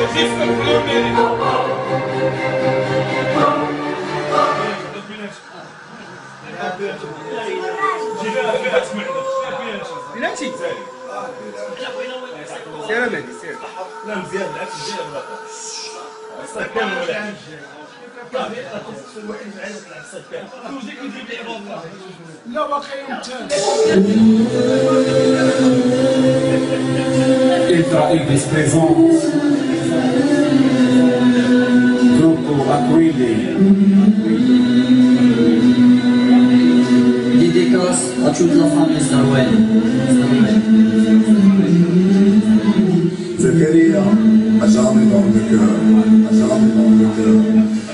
بلاتي سير مالك سير لا مزيان بالعكس مزيان الواقع الصيف كامل ولا لا باقي يوم ثاني. Ultra Ibis présente Grupo Aquile. Dédicace à toute la famille Sarouel. Zakaria, à jamais dans le cœur, à jamais dans le cœur.